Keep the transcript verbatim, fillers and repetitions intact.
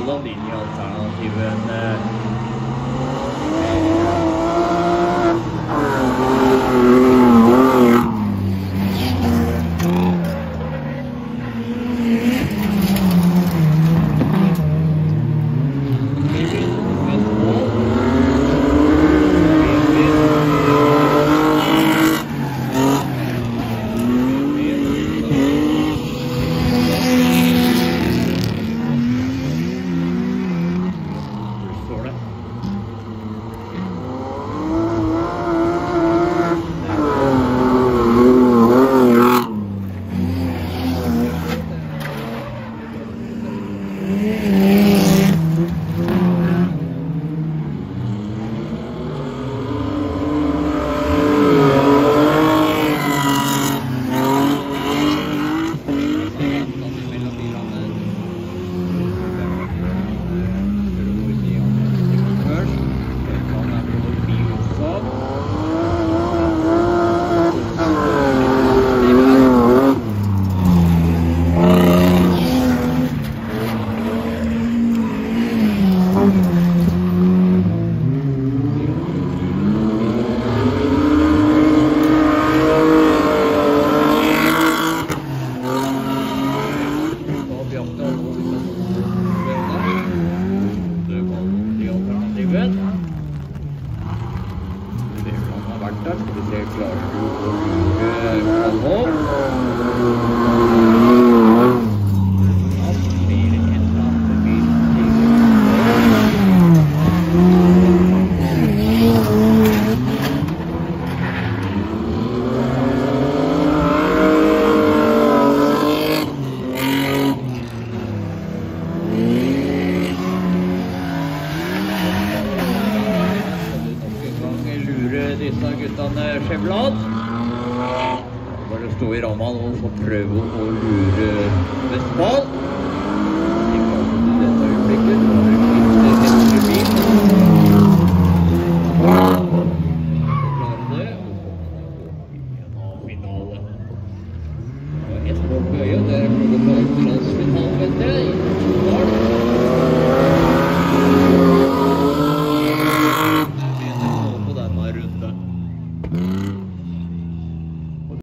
alle linjealternativene. Disse guttene Chevrolet. Bare stå i rammen og få prøve å lure Vestfold. De klarer det i dette øyeblikket. Nå har de skiftet etter bil. Klarer det, og så kan de gå i en finale. Og ett bort på øyet, det er for landsfinalen, vet jeg, i start. Thank you.